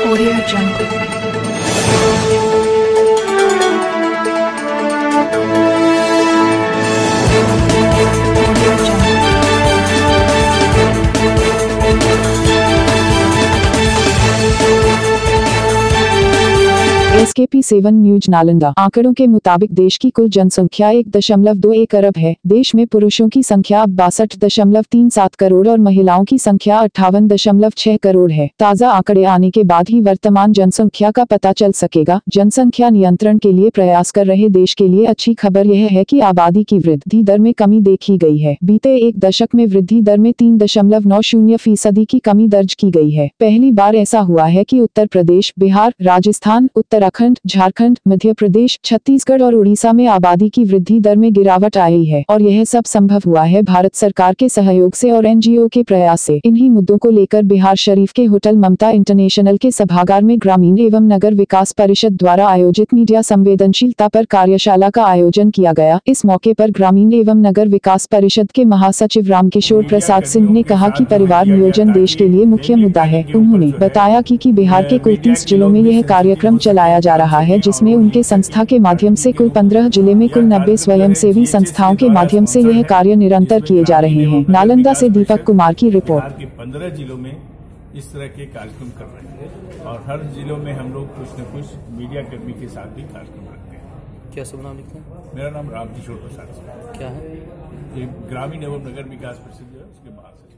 Audio Jungle. Audio Jungle. SKP7 news Nalanda. आंकड़ों के मुताबिक देश की कुल जनसंख्या 1.21 अरब है। देश में पुरुषों की संख्या अब 62.37 करोड़ और महिलाओं की संख्या 58.6 करोड़ है। ताज़ा आंकड़े आने के बाद ही वर्तमान जनसंख्या का पता चल सकेगा। जनसंख्या नियंत्रण के लिए प्रयास कर रहे देश के लिए अच्छी खबर यह है कि आबादी की वृद्धि दर में कमी देखी गई है। बीते एक दशक में वृद्धि दर में 3.90% की कमी दर्ज की गई है। पहली बार ऐसा हुआ है कि उत्तर प्रदेश, बिहार, राजस्थान, उत्तराखंड, झारखंड, मध्य प्रदेश, छत्तीसगढ़ और उड़ीसा में आबादी की वृद्धि दर में गिरावट आई है और यह सब संभव हुआ है भारत सरकार के सहयोग से और NGO के प्रयास से। इन्हीं मुद्दों को लेकर बिहार शरीफ के होटल ममता इंटरनेशनल के सभागार में ग्रामीण एवं नगर विकास परिषद द्वारा आयोजित मीडिया संवेदनशीलता पर कार्यशाला का आयोजन किया गया। इस मौके पर ग्रामीण एवं नगर विकास परिषद के महासचिव रामकिशोर प्रसाद सिंह ने कहा कि परिवार नियोजन देश के लिए मुख्य मुद्दा है। उन्होंने बताया कि बिहार के कुल 30 जिलों में यह कार्यक्रम चलाया जा रहा है, जिसमें उनके संस्था के माध्यम से कुल 15 जिले में कुल 90 स्वयंसेवी संस्थाओं के माध्यम से यह कार्य निरंतर किए जा रहे हैं। नालंदा से दीपक कुमार की रिपोर्ट। 15 जिलों में इस तरह के कार्यक्रम कर रहे हैं और हर जिलों में हम लोग कुछ न कुछ मीडिया कर्मी के साथ भी कार्यक्रम रखते हैं। क्या सब नाम लिखते हैं? मेरा नाम रामकिशोर प्रसाद। क्या है? ग्रामीण एवं नगर विकास परिषद जो है उसके महासचिव।